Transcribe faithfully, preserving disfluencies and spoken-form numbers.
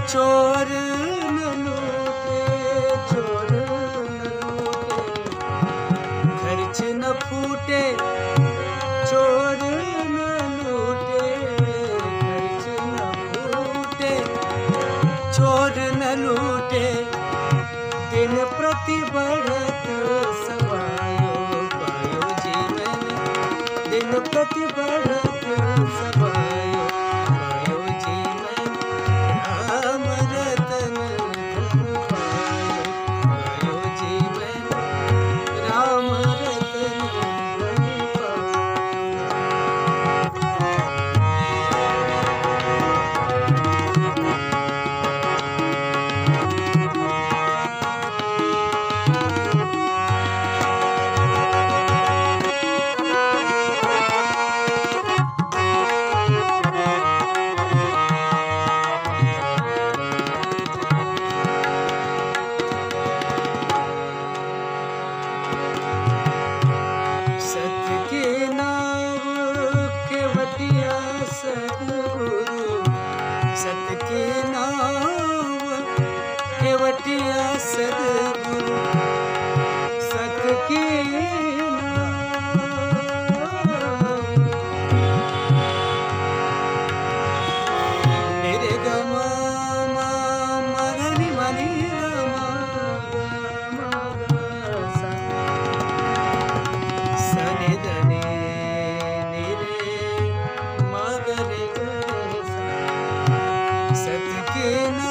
चोर न लूटे, चोर न लूटे, खर्च न फूटे, चोर न लूटे, खर्च न फूटे, चोर न लूटे, दिन प्रति बढ़त सवायो पायो जीवन, दिन प्रति बढ़त सवायो पायो जीवन, राम रतन धन पायो पायो जीवन, राम रतन धन पायो। सत्य के नाव केवटिया सद्गुरु, सत्य के नाव केवटिया सद्गुरु, सत्य के मेरे गमा मगनी मनी रमा सने दने निरे मगरे सत्य के